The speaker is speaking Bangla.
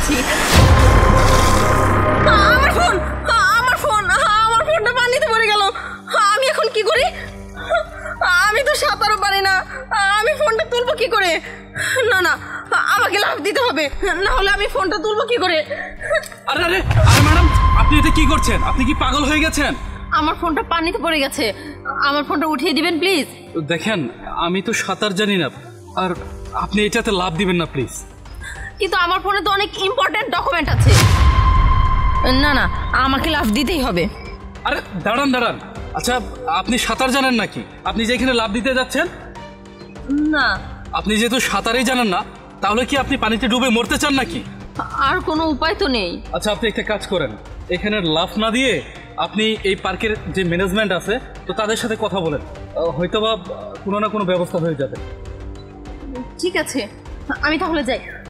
যাচ্ছি। আমার ফোন, আমার ফোন, আমার ফোনটা পানিতে পড়ে গেল। আমি এখন কি করি? আমি তো সাঁতারও পারি না, আমি ফোনটা তুলবো কি করে? না না, আমাকে লাফ দিতে হবে, না হলে আমি ফোনটা তুলবো কি করে? আরে আরে আরে ম্যাডাম, আপনি এটা কি করছেন? আপনি কি পাগল হয়ে গেছেন? আমার ফোনটা পানিতে পড়ে গেছে, আমার ফোনটা উঠিয়ে দিবেন প্লিজ। দেখেন, আমি তো সাঁতার জানি না, আর আপনি এটাতে লাভ দিবেন না প্লিজ। কিন্তু আমার ফোনে তো অনেক ইম্পর্টেন্ট ডকুমেন্ট আছে। না না, আমাকে লাফ দিতেই হবে। আরে দাঁড়ান দাঁড়ান, আচ্ছা আপনি সাঁতার জানেন নাকি? আপনি যেখানে লাভ দিতে যাচ্ছেন? না। আপনি যেহেতু সাঁতারই জানেন না, তাহলে কি আপনি পানিতে ডুবে মরতে চান নাকি? আর কোনো উপায় তো নেই। আচ্ছা আপনি একটা কাজ করেন, এখানে লাফ না দিয়ে আপনি এই পার্কের যে ম্যানেজমেন্ট আছে তো তাদের সাথে কথা বলেন, হয়তোবা কোনো না কোনো ব্যবস্থা হয়ে যাবে। ঠিক আছে, আমি তাহলে যাই।